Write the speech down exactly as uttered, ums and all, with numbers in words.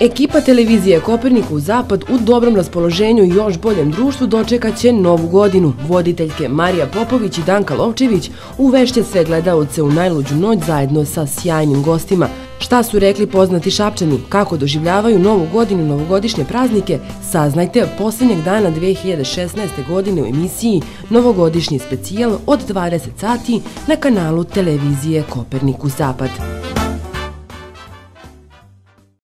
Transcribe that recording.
Ekipa televizije Kopernikus Zapad u dobrom raspoloženju i još boljem društvu dočekat će novu godinu. Voditeljke Marija Popović i Danka Lovčević uvešće sve gledaoce u najluđu noć zajedno sa sjajnim gostima. Šta su rekli poznati Šapčani, kako doživljavaju novu godinu i novogodišnje praznike, saznajte posljednjeg dana dve hiljade šesnaeste. godine u emisiji Novogodišnji specijal od dvadeset sati na kanalu televizije Kopernikus Zapad.